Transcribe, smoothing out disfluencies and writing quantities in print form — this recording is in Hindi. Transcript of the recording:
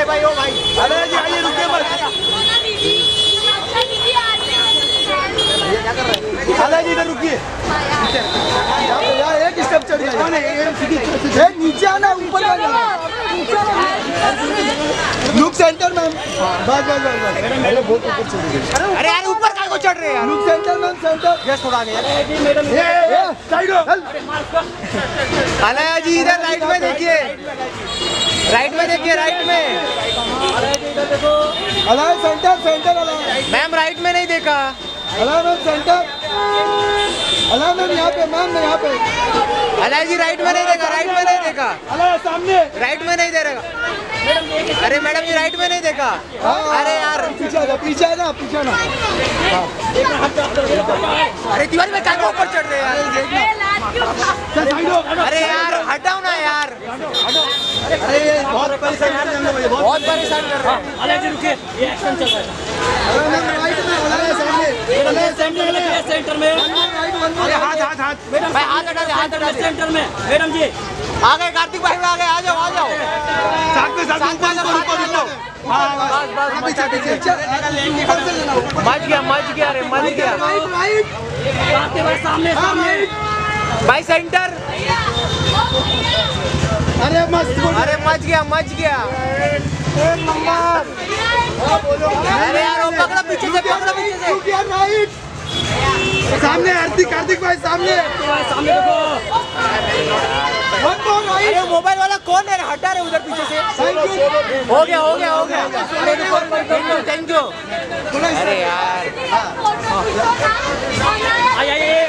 भाई भाई ओ भाई अरे जी आइए रुकिए मत। अरे जी इधर रुकिए। यार एक स्टेप चढ़ गया। नीचे आना ऊपर आना। Look centre ma'am. बस बस बस। अरे बहुत ऊपर चढ़ गए। अरे यार ऊपर काय को चढ़ रहे हैं यार। Look centre ma'am centre. Yes थोड़ा आगे मैडम ये साइड हो। अलाया जी इधर राइट में देखिए, राइट में देखिए, राइट में। Alaya centre centre Alaya. Ma'am right में नहीं देखा। Alaya ma'am centre. Alaya ma'am यहाँ पे मैम यहाँ पे। अलाया जी राइट में नहीं देखा, राइट में नहीं देखा। अलाया सामने। राइट में नहीं दे रहा। अरे मैडम जी राइट में नहीं देखा। अरे यार पीछे आना पीछे आना पीछे आना। अरे दीवार में क्या ऊपर चढ़ रहे हैं यार। अरे यार हटाओ ना यार। अरे बहुत परेशान कर रहे हैं, बहुत परेशान कर रहे हैं। अलाया जी रुकिए, ये एक्शन चल रहा है। अलाया राइट में अलाया सामने। अलाया सेंटर में। अरे हाथ भाई हाथ हटा दे, हाथ हटा दे। सेंटर में मैडम जी आ गए कार्तिक भाई, आ गए, आ जाओ आ जाओ। साथ में बस बस पीछे पीछे मच गया रे, मच गया। आते भाई सामने सामने भाई सेंटर। अरे मस्त। अरे मच गया, मच गया। अरे यार वो पकड़ो पीछे से, पकड़ो पीछे से। राइट सामने कार्तिक भाई सामने। सामने देखो। अरे मोबाइल वाला कौन है, हटा रहे उधर पीछे से। हो गया हो गया हो गया। Thank you thank you. अरे यार आइए